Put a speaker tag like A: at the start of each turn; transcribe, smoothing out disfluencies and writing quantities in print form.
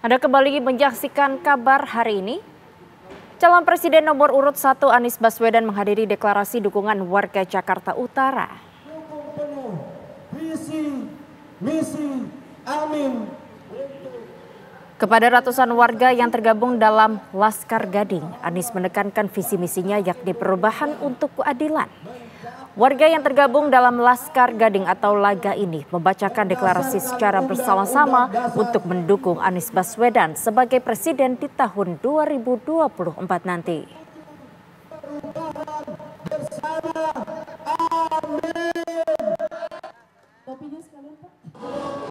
A: Anda kembali menyaksikan kabar hari ini. Calon Presiden nomor urut 1 Anies Baswedan menghadiri deklarasi dukungan warga Jakarta Utara.
B: Dukung penuh visi, misi, amin.
A: Kepada ratusan warga yang tergabung dalam Laskar Gading, Anies menekankan visi misinya yakni perubahan untuk keadilan. Warga yang tergabung dalam Laskar Gading atau Laga ini membacakan deklarasi secara bersama-sama untuk mendukung Anies Baswedan sebagai presiden di tahun 2024 nanti.
B: Amin.